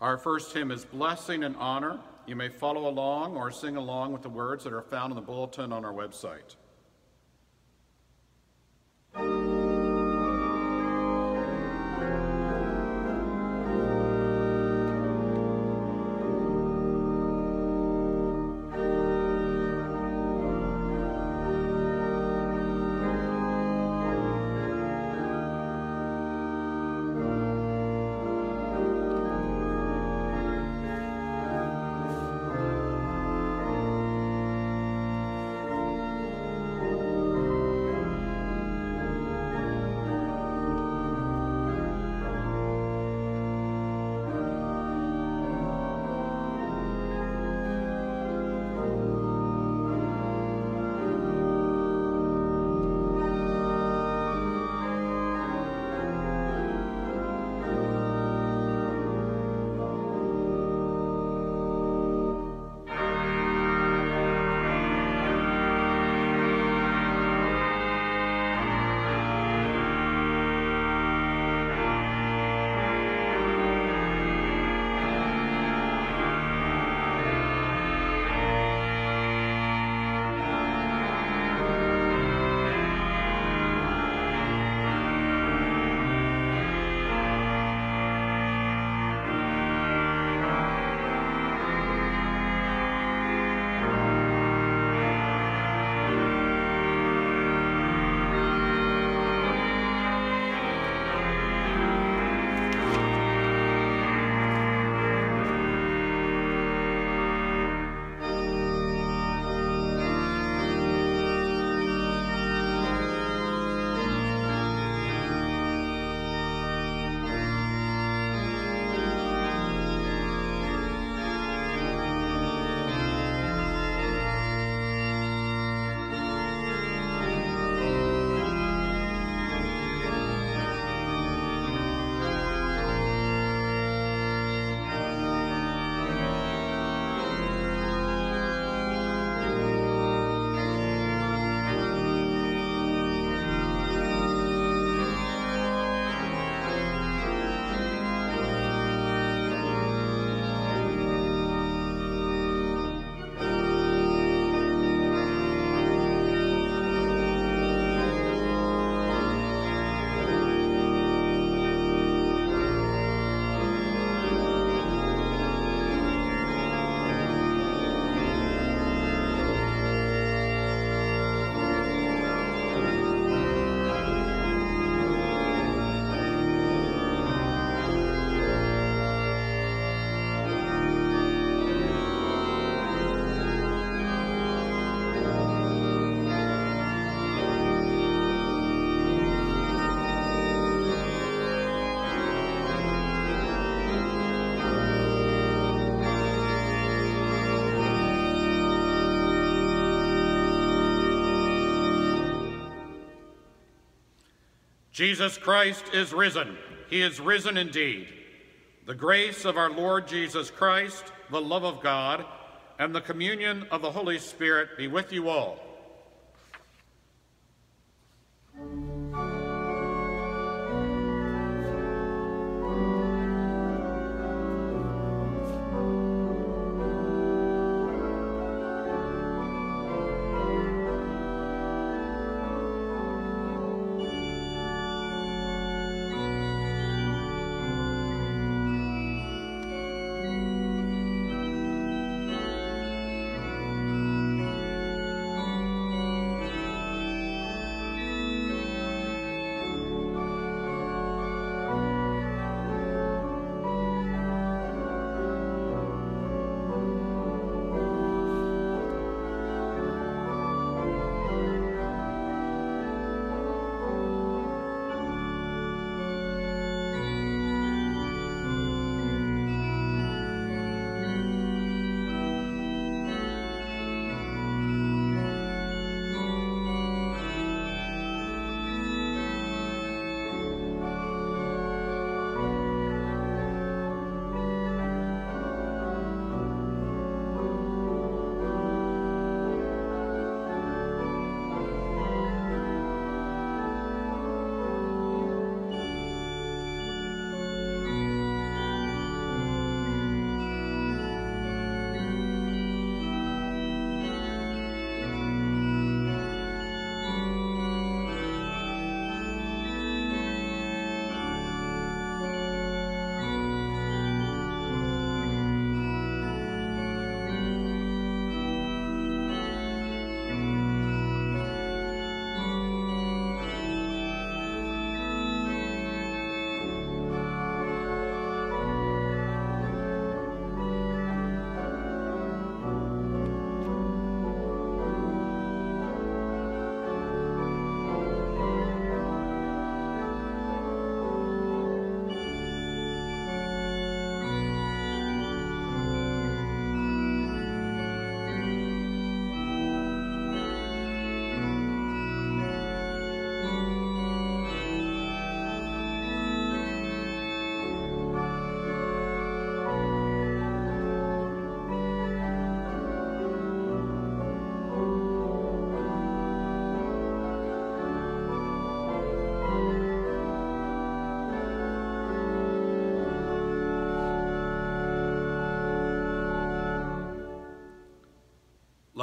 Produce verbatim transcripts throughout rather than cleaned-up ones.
Our first hymn is Blessing and Honor. You may follow along or sing along with the words that are found in the bulletin on our website. Jesus Christ is risen. He is risen indeed. The grace of our Lord Jesus Christ, the love of God, and the communion of the Holy Spirit be with you all.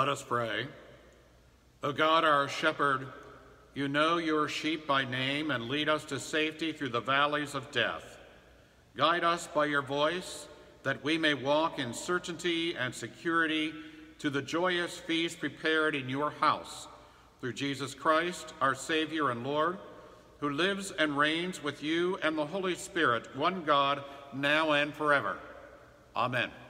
Let us pray. O God, our shepherd, you know your sheep by name and lead us to safety through the valleys of death. Guide us by your voice, that we may walk in certainty and security to the joyous feast prepared in your house, through Jesus Christ, our Savior and Lord, who lives and reigns with you and the Holy Spirit, one God, now and forever. Amen.